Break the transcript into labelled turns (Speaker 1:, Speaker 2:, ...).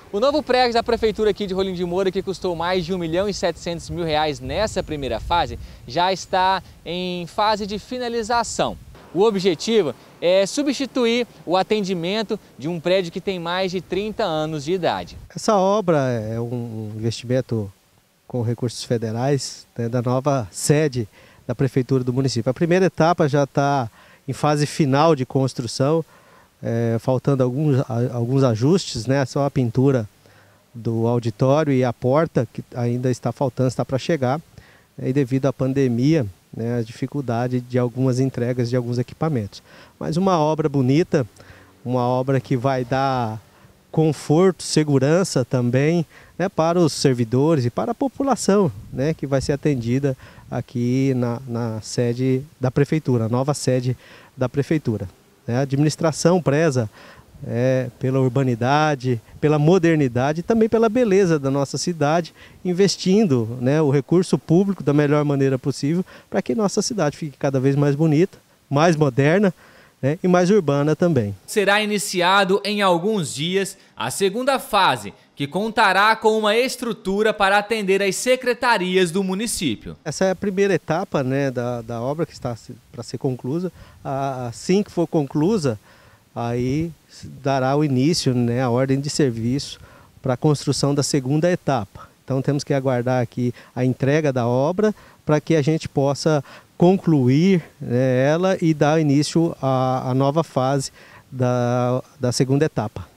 Speaker 1: O novo prédio da Prefeitura aqui de Rolim de Moura, que custou mais de R$ 1.700.000 nessa primeira fase, já está em fase de finalização. O objetivo é substituir o atendimento de um prédio que tem mais de 30 anos de idade.
Speaker 2: Essa obra é um investimento com recursos federais, né, da nova sede da Prefeitura do município. A primeira etapa já está em fase final de construção, faltando alguns ajustes, né? Só a pintura do auditório e a porta que ainda está faltando, está para chegar. E devido à pandemia, né, a dificuldade de algumas entregas de alguns equipamentos. Mas uma obra bonita, uma obra que vai dar conforto, segurança também, né, para os servidores e para a população, né, que vai ser atendida aqui na sede da Prefeitura, a nova sede da Prefeitura. A administração preza pela urbanidade, pela modernidade e também pela beleza da nossa cidade, investindo, né, o recurso público da melhor maneira possível para que nossa cidade fique cada vez mais bonita, mais moderna, né, e mais urbana também.
Speaker 1: Será iniciado em alguns dias a segunda fase, que contará com uma estrutura para atender as secretarias do município.
Speaker 2: Essa é a primeira etapa, né, da obra que está para ser conclusa. Assim que for conclusa, aí dará o início, né, a ordem de serviço para a construção da segunda etapa. Então temos que aguardar aqui a entrega da obra para que a gente possa concluir, né, ela e dar início à nova fase da segunda etapa.